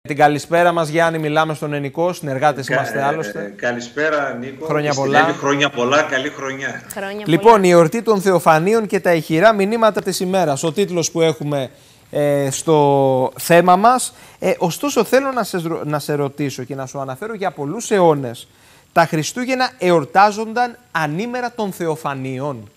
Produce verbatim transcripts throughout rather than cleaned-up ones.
Την καλησπέρα μας, Γιάννη, μιλάμε στον Ενικό, συνεργάτες Κα, είμαστε άλλωστε. Ε, καλησπέρα, Νίκο. Χρόνια πολλά. Στην χρόνια πολλά, καλή χρονιά. Χρόνια λοιπόν, πολλά. Η εορτή των Θεοφανίων και τα ηχηρά μηνύματα της ημέρας. Ο τίτλος που έχουμε ε, στο θέμα μας. Ε, ωστόσο, θέλω να σε, να σε ρωτήσω και να σου αναφέρω, για πολλούς αιώνες τα Χριστούγεννα εορτάζονταν ανήμερα των Θεοφανίων.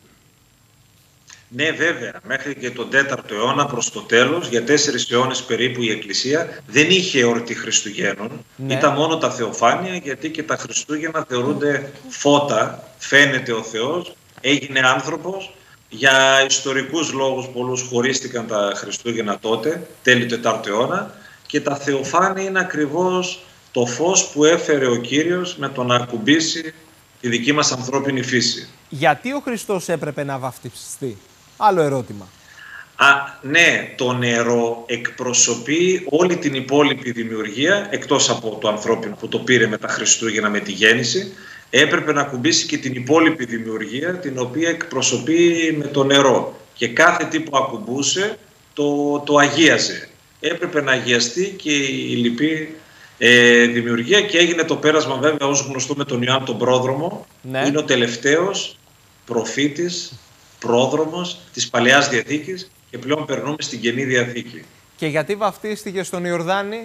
Ναι, βέβαια. Μέχρι και τον τέταρτο αιώνα προς το τέλος, για τέσσερις αιώνες περίπου, η Εκκλησία δεν είχε εορτή Χριστουγέννων. Ναι. Ήταν μόνο τα Θεοφάνεια, γιατί και τα Χριστούγεννα θεωρούνται φώτα. Φαίνεται ο Θεός, έγινε άνθρωπος. Για ιστορικούς λόγους πολλούς χωρίστηκαν τα Χριστούγεννα τότε, τέλη τετάρτου αιώνα. Και τα Θεοφάνεια είναι ακριβώς το φως που έφερε ο Κύριος με το να ακουμπήσει τη δική μας ανθρώπινη φύση. Γιατί ο Χριστός έπρεπε να βαφτιστεί? Άλλο ερώτημα. Α, ναι, το νερό εκπροσωπεί όλη την υπόλοιπη δημιουργία, εκτός από το ανθρώπινο που το πήρε με τα Χριστούγεννα, με τη γέννηση. Έπρεπε να ακουμπήσει και την υπόλοιπη δημιουργία, την οποία εκπροσωπεί με το νερό. Και κάθε τι που ακουμπούσε το, το αγίαζε. Έπρεπε να αγιαστεί και η λοιπή ε, δημιουργία, και έγινε το πέρασμα βέβαια, ως γνωστό, με τον Ιωάννη τον Πρόδρομο. Ναι. Είναι ο τελευταίος προφήτης, πρόδρομος της Παλαιάς Διαθήκης, και πλέον περνούμε στην Καινή Διαθήκη. Και γιατί βαφτίστηκε στον Ιορδάνη?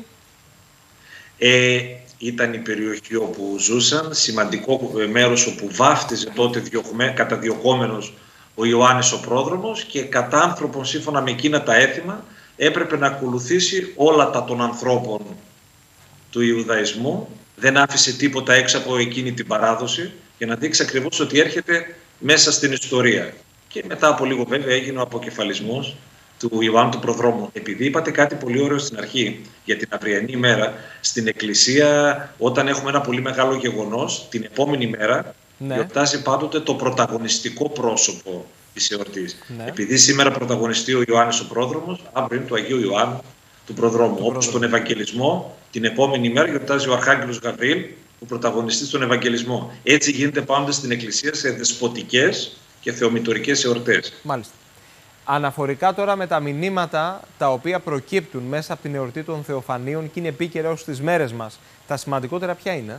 Ε, ήταν η περιοχή όπου ζούσαν, σημαντικό μέρος όπου βάφτιζε τότε διωχμέ, καταδιωκόμενος ο Ιωάννης ο Πρόδρομος, και κατά άνθρωπον, σύμφωνα με εκείνα τα έθιμα, έπρεπε να ακολουθήσει όλα τα των ανθρώπων του Ιουδαϊσμού. Δεν άφησε τίποτα έξω από εκείνη την παράδοση, για να δείξει ακριβώς ότι έρχεται μέσα στην ιστορία. Και μετά από λίγο βέβαια έγινε ο αποκεφαλισμός του Ιωάννου του Προδρόμου. Επειδή είπατε κάτι πολύ ωραίο στην αρχή για την αυριανή ημέρα, στην Εκκλησία όταν έχουμε ένα πολύ μεγάλο γεγονός, την επόμενη μέρα ναι. γιορτάζει πάντοτε το πρωταγωνιστικό πρόσωπο της εορτής. Ναι. Επειδή σήμερα πρωταγωνιστεί ο Ιωάννης ο Πρόδρομος, αύριο είναι του Αγίου Ιωάννου του Προδρόμου. Όπως στον Ευαγγελισμό, την επόμενη μέρα γιορτάζει ο Αρχάγγελος Γαβριήλ, που πρωταγωνιστεί στον Ευαγγελισμό. Έτσι γίνεται πάντα στην Εκκλησία σε δεσποτικές και θεομητορικές εορτές. Μάλιστα. Αναφορικά τώρα με τα μηνύματα τα οποία προκύπτουν μέσα από την εορτή των Θεοφανίων και είναι επίκαιρα ως τις μέρες μας, τα σημαντικότερα ποια είναι?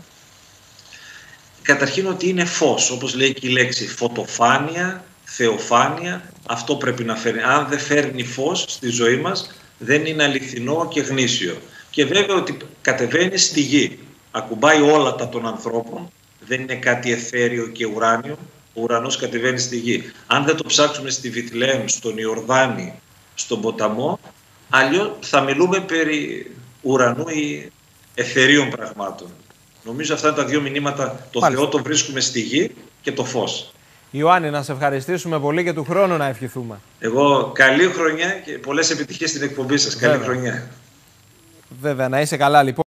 Καταρχήν ότι είναι φως, όπως λέει και η λέξη, φωτοφάνεια, θεοφάνεια, αυτό πρέπει να φέρνει. Αν δεν φέρνει φως στη ζωή μας, δεν είναι αληθινό και γνήσιο. Και βέβαια ότι κατεβαίνει στη γη, ακουμπάει όλα τα των ανθρώπων, δεν είναι κάτι εθέριο και ουράνιο. Ο ουρανός κατεβαίνει στη γη. Αν δεν το ψάξουμε στη Βηθλεέμ, στον Ιορδάνη, στον ποταμό, αλλιώς θα μιλούμε περί ουρανού ή εθερίων πραγμάτων. Νομίζω αυτά είναι τα δύο μηνύματα. Το Μάλιστα. Θεό το βρίσκουμε στη γη και το φως. Ιωάννη, να σε ευχαριστήσουμε πολύ και του χρόνου να ευχηθούμε. Εγώ καλή χρονιά και πολλές επιτυχίες στην εκπομπή σας. Καλή Βέβαια. χρονιά. Βέβαια, να είσαι καλά λοιπόν.